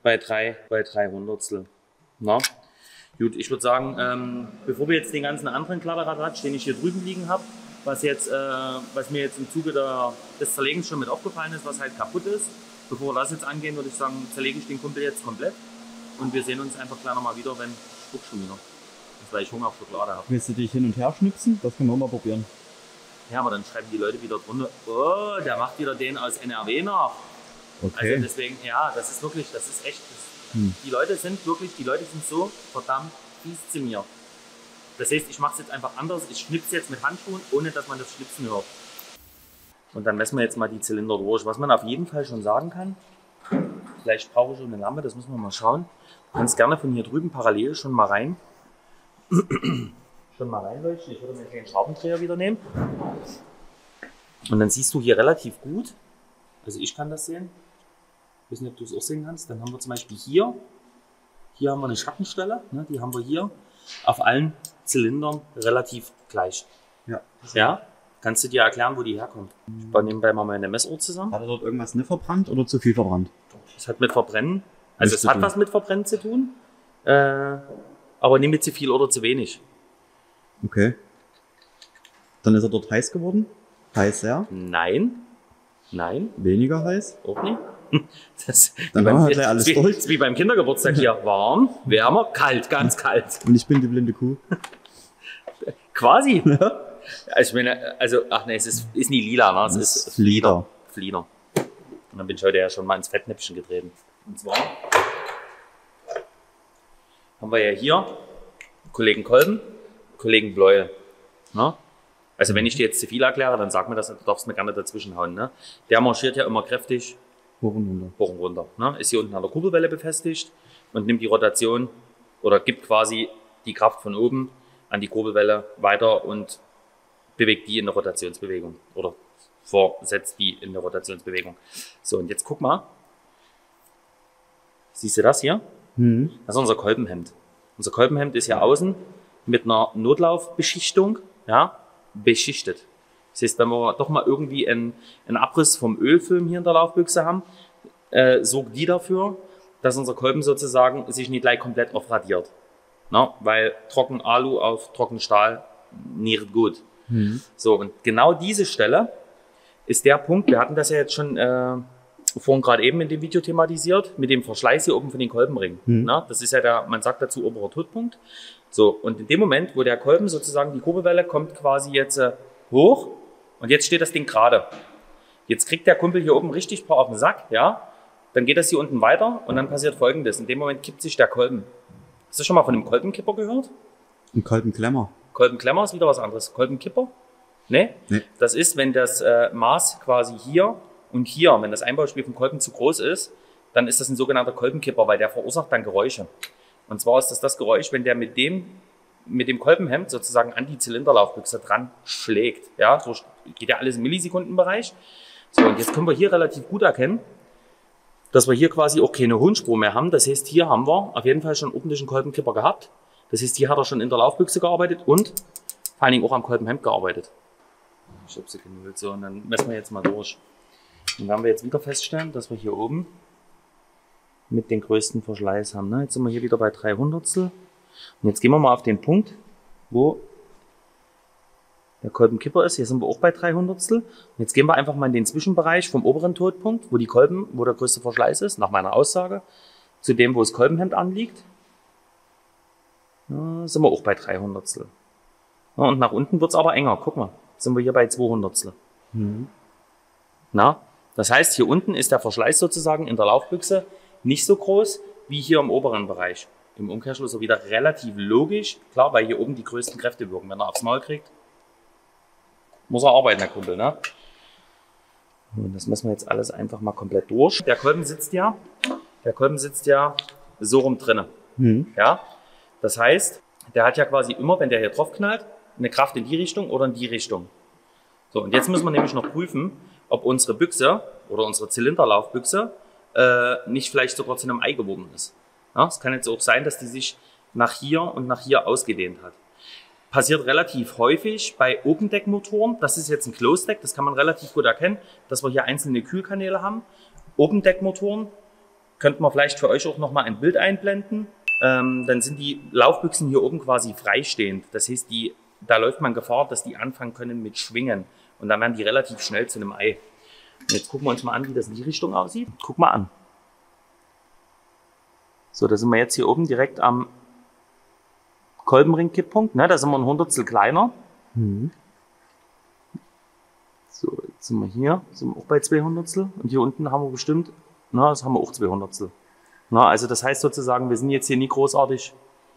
bei 3 Hundertstel. Na? Gut, ich würde sagen, bevor wir jetzt den ganzen anderen Kladderadatsch, den ich hier drüben liegen habe, was mir jetzt im Zuge des Zerlegens schon mit aufgefallen ist, was halt kaputt ist, bevor wir das jetzt angehen, würde ich sagen, zerlege ich den Kumpel jetzt komplett und wir sehen uns einfach gleich nochmal wieder, wenn Spuck schon wieder. Weil ich Hunger auf Schokolade habe. Willst du dich hin und her schnipsen? Das können wir mal probieren. Ja, aber dann schreiben die Leute wieder drunter, oh, der macht wieder den aus NRW nach. Okay. Also deswegen, ja, das ist echt, die Leute sind so verdammt fies zu mir. Das heißt, ich mache es jetzt einfach anders, ich schnipse jetzt mit Handschuhen, ohne dass man das Schnipsen hört. Und dann messen wir jetzt mal die Zylinder durch. Was man auf jeden Fall schon sagen kann, vielleicht brauche ich schon eine Lampe, das müssen wir mal schauen. Du kannst gerne von hier drüben parallel schon mal reinleuchten. Ich würde mir den Schraubendreher wieder nehmen. Und dann siehst du hier relativ gut, also ich kann das sehen. Ich weiß nicht, ob du es auch sehen kannst. Dann haben wir zum Beispiel hier haben wir eine Schattenstelle, ne, die haben wir hier auf allen Zylindern relativ gleich. Ja. Ja? Kannst du dir erklären, wo die herkommt? Ich baue nebenbei mal meine Messuhr zusammen. Hat er dort irgendwas nicht verbrannt oder zu viel verbrannt? Es hat mit Verbrennen, also es hat was mit Verbrennen zu tun, aber nicht mit zu viel oder zu wenig. Okay. Dann ist er dort heiß geworden? Heiß, ja? Nein. Weniger heiß? Auch nicht. Dann haben wir gleich alles durch. Wie beim Kindergeburtstag hier. Warm, wärmer, kalt, ganz kalt. Und ich bin die blinde Kuh. Quasi. Ja. Ich meine, ach nee, es ist nie lila, ne? Es ist Flieder. Und dann bin ich heute ja schon mal ins Fettnäpfchen getreten. Und zwar haben wir ja hier Kollegen Kolben, Kollegen Bleuel. Ne? Also wenn ich dir jetzt zu viel erkläre, dann sag mir das, du darfst mir gerne dazwischen hauen. Ne? Der marschiert ja immer kräftig hoch und runter. Ne? Ist hier unten an der Kurbelwelle befestigt und nimmt die Rotation oder gibt quasi die Kraft von oben an die Kurbelwelle weiter und bewegt die in eine Rotationsbewegung oder versetzt die in eine Rotationsbewegung. So, und jetzt guck mal. Siehst du das hier? Das ist unser Kolbenhemd. Unser Kolbenhemd ist hier außen mit einer Notlaufbeschichtung, ja, beschichtet. Das heißt, wenn wir doch mal irgendwie einen Abriss vom Ölfilm hier in der Laufbüchse haben, sorgt die dafür, dass unser Kolben sozusagen sich nicht gleich komplett aufradiert. Na, weil trocken Alu auf trocken Stahl nicht gut. So, und genau diese Stelle ist der Punkt, wir hatten das ja jetzt schon vorhin gerade eben in dem Video thematisiert, mit dem Verschleiß hier oben von den Kolbenringen. Na, das ist ja man sagt dazu oberer Todpunkt. So, und in dem Moment, wo der Kolben sozusagen, die Kurbelwelle kommt quasi jetzt hoch und jetzt steht das Ding gerade. Jetzt kriegt der Kumpel hier oben richtig paar auf den Sack, ja, dann geht das hier unten weiter und dann passiert Folgendes. In dem Moment kippt sich der Kolben. Hast du schon mal von einem Kolbenkipper gehört? Ein Kolbenklemmer. Kolbenklemmer ist wieder was anderes. Kolbenkipper? Nee? Das ist, wenn das Maß quasi hier und hier, wenn das Einbauspiel vom Kolben zu groß ist, dann ist das ein sogenannter Kolbenkipper, weil der verursacht dann Geräusche. Und zwar ist das Geräusch, wenn der mit dem Kolbenhemd sozusagen an die Zylinderlaufbüchse dran schlägt. Ja, so geht ja alles im Millisekundenbereich. So, und jetzt können wir hier relativ gut erkennen, dass wir hier quasi auch keine Hohnspur mehr haben. Das heißt, hier haben wir auf jeden Fall schon einen ordentlichen Kolbenkipper gehabt. Das heißt, hier hat er schon in der Laufbüchse gearbeitet und vor allen Dingen auch am Kolbenhemd gearbeitet. Ich habe sie genullt. So, und dann messen wir jetzt mal durch. Dann werden wir jetzt wieder feststellen, dass wir hier oben mit den größten Verschleiß haben. Ne? Jetzt sind wir hier wieder bei 3 Hundertstel. Und jetzt gehen wir mal auf den Punkt, wo der Kolbenkipper ist. Hier sind wir auch bei 3 Hundertstel. Und jetzt gehen wir einfach mal in den Zwischenbereich vom oberen Todpunkt, wo der größte Verschleiß ist, nach meiner Aussage, zu dem, wo das Kolbenhemd anliegt. Ja, sind wir auch bei 3 Hundertstel. Ja, und nach unten wird es aber enger. Guck mal, sind wir hier bei 2 Hundertstel. Na, das heißt, hier unten ist der Verschleiß sozusagen in der Laufbüchse nicht so groß wie hier im oberen Bereich. Im Umkehrschluss wieder relativ logisch, klar, weil hier oben die größten Kräfte wirken. Wenn er aufs Maul kriegt, muss er arbeiten, der Kumpel, ne? Und das müssen wir jetzt alles einfach mal komplett durch. Der Kolben sitzt ja so rum drinne. Ja? Das heißt, der hat ja quasi immer, wenn der hier drauf knallt, eine Kraft in die Richtung oder in die Richtung. So, und jetzt müssen wir nämlich noch prüfen, ob unsere Büchse oder unsere Zylinderlaufbüchse nicht vielleicht sogar zu einem Ei geworden ist. Ja, es kann jetzt auch sein, dass die sich nach hier und nach hier ausgedehnt hat. Passiert relativ häufig bei Open-Deck-Motoren. Das ist jetzt ein Closed-Deck, das kann man relativ gut erkennen, dass wir hier einzelne Kühlkanäle haben. Open-Deck-Motoren könnten wir vielleicht für euch auch nochmal ein Bild einblenden. Dann sind die Laufbüchsen hier oben quasi freistehend. Das heißt, da läuft man Gefahr, dass die anfangen können mit Schwingen. Und dann werden die relativ schnell zu einem Ei. Und jetzt gucken wir uns mal an, wie das in die Richtung aussieht. Guck mal an. So, da sind wir jetzt hier oben direkt am Kolbenring-Kipppunkt. Ne, da sind wir ein Hundertstel kleiner. Mhm. So, jetzt sind wir hier, sind wir auch bei 2 Hundertstel. Und hier unten haben wir bestimmt, na, das haben wir auch 2 Hundertstel. Na, also das heißt sozusagen, wir sind jetzt hier nie großartig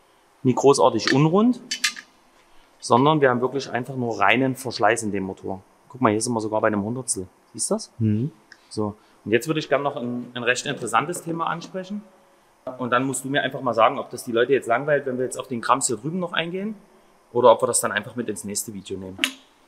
unrund, sondern wir haben wirklich einfach nur reinen Verschleiß in dem Motor. Guck mal, hier sind wir sogar bei einem Hundertstel. Siehst du das? Mhm. So, und jetzt würde ich gerne noch ein recht interessantes Thema ansprechen. Und dann musst du mir einfach mal sagen, ob das die Leute jetzt langweilt, wenn wir jetzt auf den Krams hier drüben noch eingehen, oder ob wir das dann einfach mit ins nächste Video nehmen.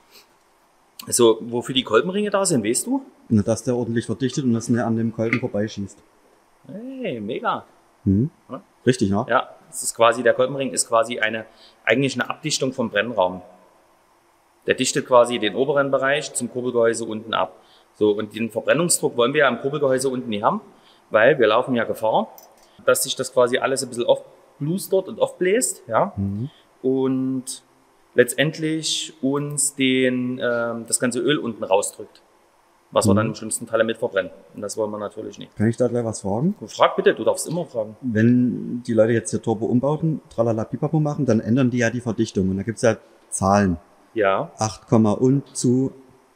Also, wofür die Kolbenringe da sind, weißt du? Na, dass der ordentlich verdichtet und dass er an dem Kolben vorbeischießt. Hey, mega. Mhm. Ja. Richtig, ne? Ja, das ist quasi, der Kolbenring ist quasi eigentlich eine Abdichtung vom Brennraum. Der dichtet quasi den oberen Bereich zum Kurbelgehäuse unten ab. So, und den Verbrennungsdruck wollen wir ja am Kurbelgehäuse unten nicht haben, weil wir laufen ja Gefahr, dass sich das quasi alles ein bisschen aufblustert und aufbläst, ja. Mhm. Und letztendlich uns das ganze Öl unten rausdrückt, was wir dann im schlimmsten Falle mit verbrennen. Und das wollen wir natürlich nicht. Kann ich da gleich was fragen? Frag bitte, du darfst immer fragen. Wenn die Leute jetzt hier Turbo-Umbauten, tralala pipapo machen, dann ändern die ja die Verdichtung. Und da gibt's ja Zahlen. Ja. 8, und zu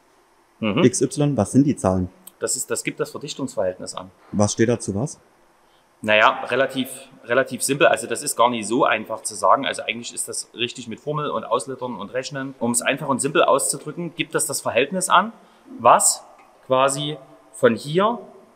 XY. Was sind die Zahlen? Das gibt das Verdichtungsverhältnis an. Was steht dazu was? Naja, relativ simpel. Also das ist gar nicht so einfach zu sagen. Also eigentlich ist das richtig mit Formel und Auslittern und Rechnen. Um es einfach und simpel auszudrücken, gibt das Verhältnis an, was quasi von hier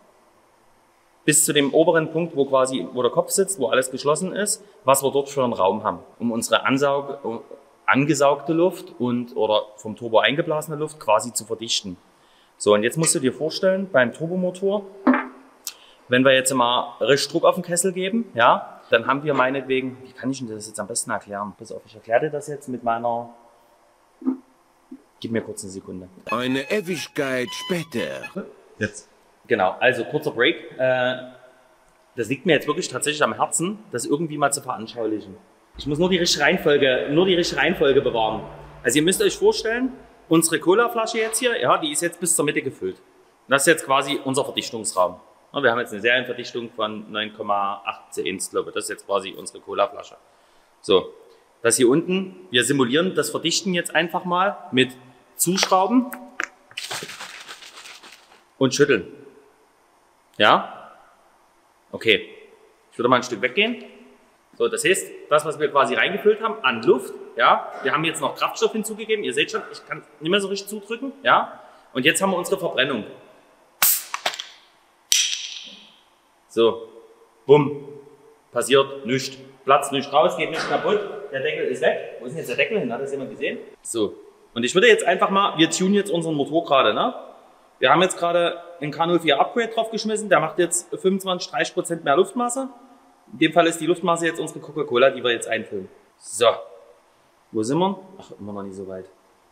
bis zu dem oberen Punkt, wo der Kopf sitzt, wo alles geschlossen ist, was wir dort für einen Raum haben, um unsere angesaugte Luft oder vom Turbo eingeblasene Luft quasi zu verdichten. So, und jetzt musst du dir vorstellen, beim Turbomotor, wenn wir jetzt mal richtig Druck auf den Kessel geben, ja, dann haben wir meinetwegen, wie kann ich denn das jetzt am besten erklären? Pass auf, ich erkläre dir das jetzt mit meiner, gib mir kurz eine Sekunde. Eine Ewigkeit später. Jetzt. Genau, also kurzer Break. Das liegt mir jetzt wirklich tatsächlich am Herzen, das irgendwie mal zu veranschaulichen. Ich muss nur die richtige Reihenfolge bewahren. Also ihr müsst euch vorstellen, unsere Colaflasche jetzt hier, ja, die ist jetzt bis zur Mitte gefüllt. Das ist jetzt quasi unser Verdichtungsraum. Wir haben jetzt eine Serienverdichtung von 9,8 glaube ich. Das ist jetzt quasi unsere Colaflasche. So, das hier unten, wir simulieren das Verdichten jetzt einfach mal mit Zuschrauben und Schütteln. Ja? Okay. Ich würde mal ein Stück weggehen. So, das heißt, das, was wir quasi reingefüllt haben an Luft, ja, wir haben jetzt noch Kraftstoff hinzugegeben. Ihr seht schon, ich kann nicht mehr so richtig zudrücken, ja. Und jetzt haben wir unsere Verbrennung. So, bumm, passiert nichts. Platzt nichts raus, geht nichts kaputt. Der Deckel ist weg. Wo ist denn jetzt der Deckel hin? Hat das jemand gesehen? So, und ich würde jetzt einfach mal, wir tunen jetzt unseren Motor gerade, ne? Wir haben jetzt gerade einen K04 Upgrade draufgeschmissen. Der macht jetzt 25-30% mehr Luftmasse. In dem Fall ist die Luftmasse jetzt unsere Coca-Cola, die wir jetzt einfüllen. So, wo sind wir? Ach, immer noch nicht so weit.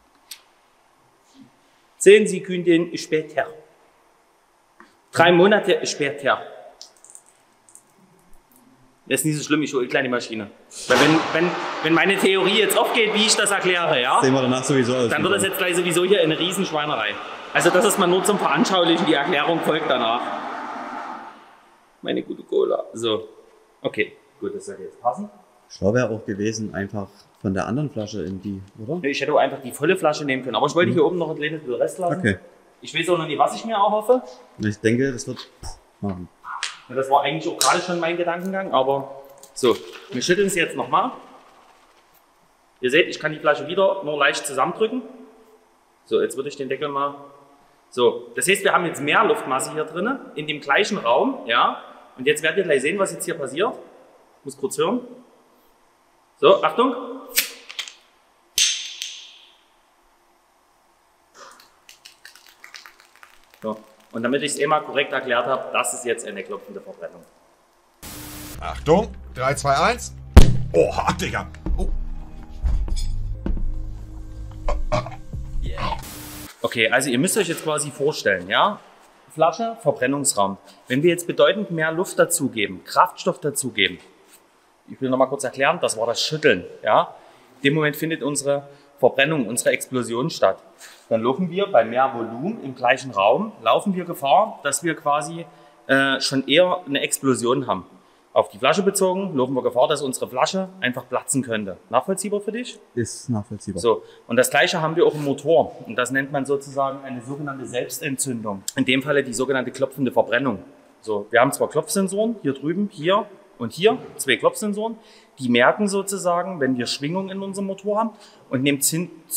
10 Sekunden später. 3 Monate später. Das ist nicht so schlimm, ich hole eine kleine Maschine. Weil wenn meine Theorie jetzt aufgeht, wie ich das erkläre, ja, Sehen wir danach sowieso aus. dann wird das jetzt gleich sowieso hier eine Riesenschweinerei. Also das ist mal nur zum Veranschaulichen, die Erklärung folgt danach. Meine gute Cola. So, okay, gut, das sollte jetzt passen. Schlau wäre auch gewesen, einfach von der anderen Flasche in die, oder? Ich hätte auch einfach die volle Flasche nehmen können, aber ich wollte hier oben noch ein kleines bisschen Rest lassen. Okay. Ich weiß auch noch nicht, was ich mir erhoffe. Ich denke, das wird machen. Ja, das war eigentlich auch gerade schon mein Gedankengang, aber so, wir schütteln es jetzt nochmal. Ihr seht, ich kann die Flasche wieder nur leicht zusammendrücken. So, jetzt würde ich den Deckel mal... So, das heißt, wir haben jetzt mehr Luftmasse hier drin, in dem gleichen Raum, ja. Und jetzt werdet ihr gleich sehen, was jetzt hier passiert. Ich muss kurz hören. So, Achtung. So. Und damit ich es eh mal korrekt erklärt habe, das ist jetzt eine klopfende Verbrennung. Achtung, 3, 2, 1. Oha, Digga. Oh. Okay, also ihr müsst euch jetzt quasi vorstellen, ja, Flasche, Verbrennungsraum. Wenn wir jetzt bedeutend mehr Luft dazugeben, Kraftstoff dazugeben, ich will noch mal kurz erklären, das war das Schütteln. Ja? In dem Moment findet unsere Verbrennung, unsere Explosion statt. Dann laufen wir bei mehr Volumen im gleichen Raum, laufen wir Gefahr, dass wir quasi schon eher eine Explosion haben. Auf die Flasche bezogen, laufen wir Gefahr, dass unsere Flasche einfach platzen könnte. Nachvollziehbar für dich? Ist nachvollziehbar. So, und das Gleiche haben wir auch im Motor. Und das nennt man sozusagen eine sogenannte Selbstentzündung. In dem Falle die sogenannte klopfende Verbrennung. So, wir haben zwar Klopfsensoren, hier drüben, hier und hier, 2 Klopfsensoren. Die merken sozusagen, wenn wir Schwingung in unserem Motor haben und nehmen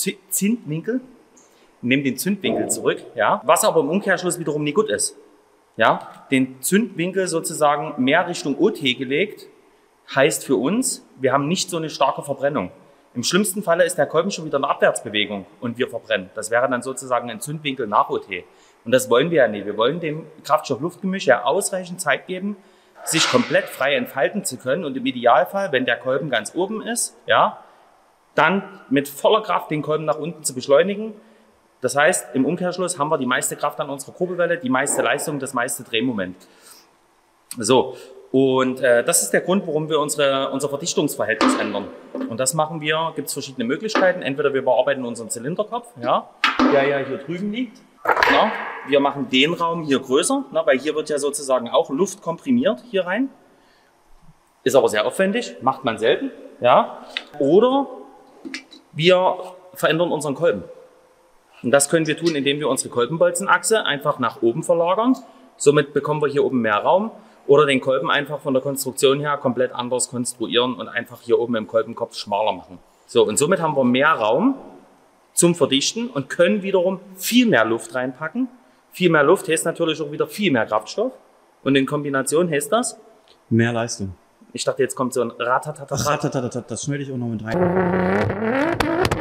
den Zündwinkel zurück. Ja? Was aber im Umkehrschluss wiederum nicht gut ist. Ja, den Zündwinkel sozusagen mehr Richtung OT gelegt, heißt für uns, wir haben nicht so eine starke Verbrennung. Im schlimmsten Falle ist der Kolben schon wieder eine Abwärtsbewegung und wir verbrennen. Das wäre dann sozusagen ein Zündwinkel nach OT. Und das wollen wir ja nicht. Wir wollen dem Kraftstoff-Luftgemisch ja ausreichend Zeit geben, sich komplett frei entfalten zu können. Und im Idealfall, wenn der Kolben ganz oben ist, ja, dann mit voller Kraft den Kolben nach unten zu beschleunigen. Das heißt, im Umkehrschluss haben wir die meiste Kraft an unserer Kurbelwelle, die meiste Leistung, das meiste Drehmoment. So, und das ist der Grund, warum wir unser Verdichtungsverhältnis ändern. Und das machen wir, gibt es verschiedene Möglichkeiten. Entweder wir bearbeiten unseren Zylinderkopf, ja, der ja hier drüben liegt. Ja, wir machen den Raum hier größer, weil hier wird ja sozusagen auch Luft komprimiert hier rein. Ist aber sehr aufwendig, macht man selten. Ja. Oder wir verändern unseren Kolben. Und das können wir tun, indem wir unsere Kolbenbolzenachse einfach nach oben verlagern. Somit bekommen wir hier oben mehr Raum. Oder den Kolben einfach von der Konstruktion her komplett anders konstruieren und einfach hier oben im Kolbenkopf schmaler machen. So, und somit haben wir mehr Raum zum Verdichten und können wiederum viel mehr Luft reinpacken. Viel mehr Luft heißt natürlich auch wieder viel mehr Kraftstoff. Und in Kombination heißt das? Mehr Leistung. Ich dachte, jetzt kommt so ein Ratatatatat. Das schneide ich auch noch mit rein.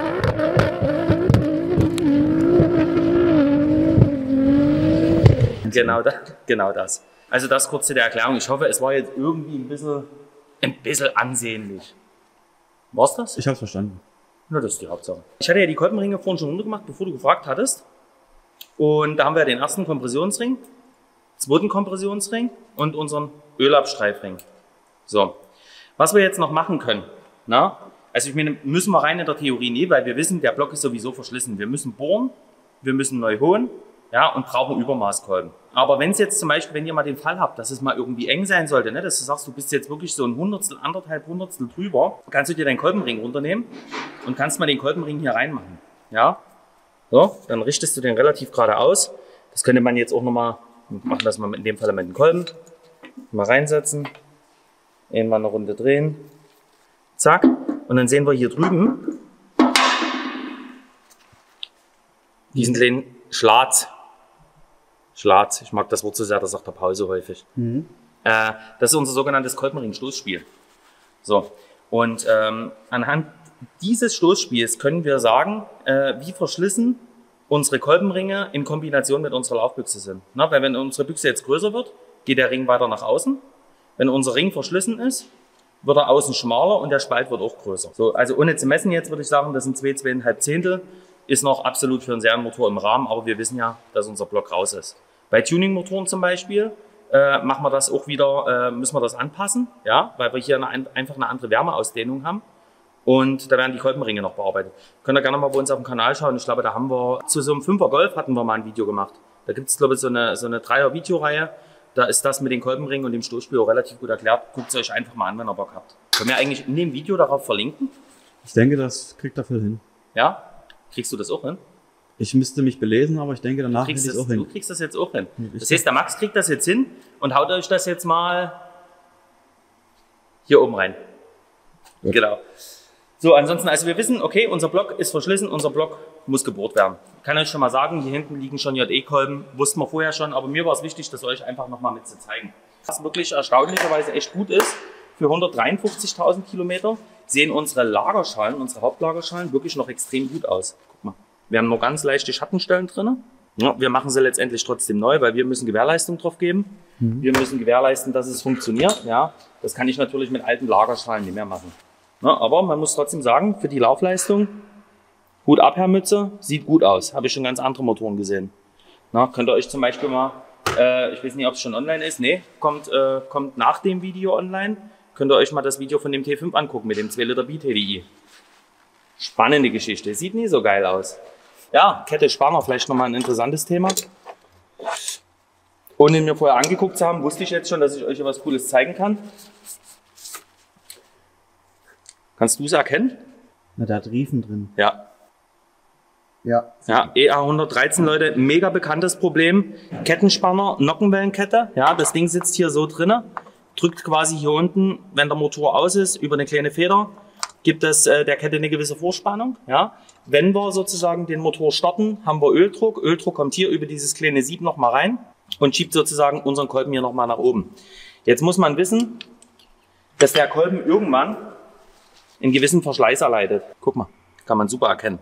Genau das. Also das kurz zu der Erklärung. Ich hoffe, es war jetzt irgendwie ein bisschen ansehnlich. War's das? Ich habe es verstanden. Na, das ist die Hauptsache. Ich hatte ja die Kolbenringe vorhin schon runtergemacht, bevor du gefragt hattest. Und da haben wir den ersten Kompressionsring, zweiten Kompressionsring und unseren Ölabstreifring. So, was wir jetzt noch machen können. Na? Also ich meine, müssen wir rein in der Theorie nie, weil wir wissen, der Block ist sowieso verschlissen. Wir müssen bohren, wir müssen neu holen, ja, und brauchen Übermaßkolben. Aber wenn es jetzt zum Beispiel, wenn ihr mal den Fall habt, dass es mal irgendwie eng sein sollte, ne, dass du sagst, du bist jetzt wirklich so ein Hundertstel, anderthalb Hundertstel drüber, kannst du dir deinen Kolbenring runternehmen und kannst mal den Kolbenring hier reinmachen. Ja, so, dann richtest du den relativ gerade aus. Das könnte man jetzt auch nochmal, machen das mal in dem Fall mit dem Kolben, mal reinsetzen, irgendwann eine Runde drehen, zack, und dann sehen wir hier drüben diesen kleinen Schlatz. Ich mag das Wort so sehr, das sagt der Paul so häufig. Das ist unser sogenanntes Kolbenring-Stoßspiel. So, und anhand dieses Stoßspiels können wir sagen, wie verschlissen unsere Kolbenringe in Kombination mit unserer Laufbüchse sind. Na, weil wenn unsere Büchse jetzt größer wird, geht der Ring weiter nach außen. Wenn unser Ring verschlissen ist, wird er außen schmaler und der Spalt wird auch größer. So, also ohne zu messen jetzt würde ich sagen, das sind 2,5 Zehntel. Ist noch absolut für einen Serienmotor im Rahmen, aber wir wissen ja, dass unser Block raus ist. Bei Tuningmotoren zum Beispiel machen wir das auch wieder, müssen wir das anpassen, ja, weil wir hier einfach eine andere Wärmeausdehnung haben. Und da werden die Kolbenringe noch bearbeitet. Könnt ihr gerne mal bei uns auf dem Kanal schauen. Ich glaube, da haben wir zu so einem 5er Golf hatten wir mal ein Video gemacht. Da gibt es, glaube ich, so eine 3er Videoreihe. Da ist das mit den Kolbenringen und dem Stoßspiel auch relativ gut erklärt. Guckt es euch einfach mal an, wenn ihr Bock habt. Können wir eigentlich in dem Video darauf verlinken? Ich denke, das kriegt dafür hin. Ja? Kriegst du das auch hin? Ich müsste mich belesen, aber ich denke, danach kriege ich es auch hin. Du kriegst das jetzt auch hin. Das heißt, der Max kriegt das jetzt hin und haut euch das jetzt mal hier oben rein. Gut. Genau. So, ansonsten, also wir wissen, okay, unser Block ist verschlissen, unser Block muss gebohrt werden. Ich kann euch schon mal sagen, hier hinten liegen schon JE-Kolben, wussten wir vorher schon, aber mir war es wichtig, das euch einfach nochmal mit zu zeigen. Was wirklich erstaunlicherweise echt gut ist, für 153.000 Kilometer sehen unsere Lagerschalen, unsere Hauptlagerschalen wirklich noch extrem gut aus. Guck mal, wir haben nur ganz leichte Schattenstellen drin. Ja, wir machen sie letztendlich trotzdem neu, weil wir müssen Gewährleistung drauf geben. Wir müssen gewährleisten, dass es funktioniert. Ja, das kann ich natürlich mit alten Lagerschalen nicht mehr machen. Ja, aber man muss trotzdem sagen, für die Laufleistung, Hut ab, Herr Mütze, sieht gut aus. Habe ich schon ganz andere Motoren gesehen. Na, könnt ihr euch zum Beispiel mal Ich weiß nicht, ob es schon online ist. Nee, kommt nach dem Video online. Könnt ihr euch mal das Video von dem T5 angucken mit dem 2 Liter B-TDI. Spannende Geschichte. Sieht nie so geil aus. Ja, Kette Spanner, vielleicht nochmal ein interessantes Thema. Ohne mir vorher angeguckt zu haben, wusste ich jetzt schon, dass ich euch etwas Cooles zeigen kann. Kannst du es erkennen? Na, der hat Riefen drin. Ja. Ja. Ja, EA113, Leute, mega bekanntes Problem. Kettenspanner, Nockenwellenkette. Ja, das Ding sitzt hier so drinne, drückt quasi hier unten, wenn der Motor aus ist, über eine kleine Feder, gibt es der Kette eine gewisse Vorspannung. Ja. Wenn wir sozusagen den Motor starten, haben wir Öldruck. Öldruck kommt hier über dieses kleine Sieb nochmal rein und schiebt sozusagen unseren Kolben hier nochmal nach oben. Jetzt muss man wissen, dass der Kolben irgendwann einen gewissen Verschleiß erleidet. Guck mal, kann man super erkennen.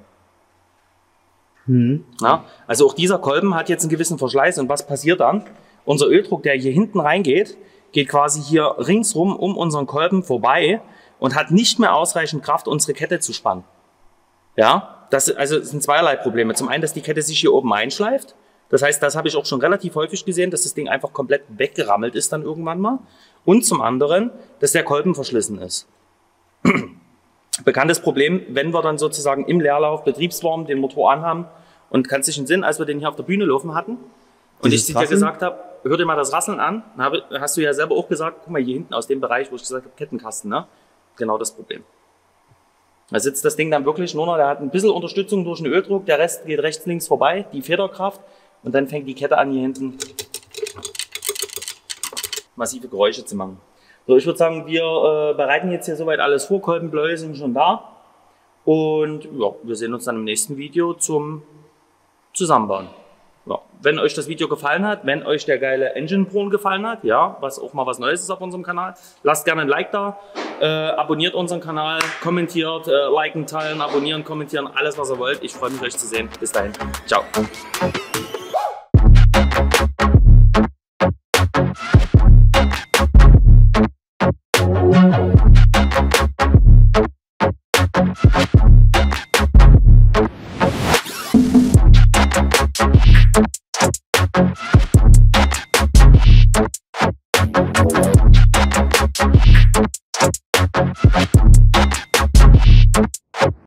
Ja, also auch dieser Kolben hat jetzt einen gewissen Verschleiß und was passiert dann? Unser Öldruck, der hier hinten reingeht, geht quasi hier ringsrum um unseren Kolben vorbei und hat nicht mehr ausreichend Kraft, unsere Kette zu spannen. Ja, das sind zweierlei Probleme. Zum einen, dass die Kette sich hier oben einschleift. Das heißt, das habe ich auch schon relativ häufig gesehen, dass das Ding einfach komplett weggerammelt ist dann irgendwann mal. Und zum anderen, dass der Kolben verschlissen ist. Bekanntes Problem, wenn wir dann sozusagen im Leerlauf betriebswarm den Motor anhaben und kannst dich in Sinn, als wir den hier auf der Bühne laufen hatten und ich dir gesagt habe, hör dir mal das Rasseln an, hast du ja selber auch gesagt, guck mal hier hinten aus dem Bereich, wo ich gesagt habe, Kettenkasten, ne? Genau das Problem. Da sitzt das Ding dann wirklich nur noch, der hat ein bisschen Unterstützung durch den Öldruck, der Rest geht rechts, links vorbei, die Federkraft und dann fängt die Kette an hier hinten massive Geräusche zu machen. So, ich würde sagen, wir bereiten jetzt hier soweit alles vor. Kolbenbläue sind schon da. Und ja, wir sehen uns dann im nächsten Video zum Zusammenbauen. Ja, wenn euch das Video gefallen hat, wenn euch der geile Engine Porn gefallen hat, ja, was auch mal was Neues ist auf unserem Kanal, lasst gerne ein Like da, abonniert unseren Kanal, kommentiert, liken, teilen, abonnieren, kommentieren, alles was ihr wollt. Ich freue mich, euch zu sehen. Bis dahin. Ciao.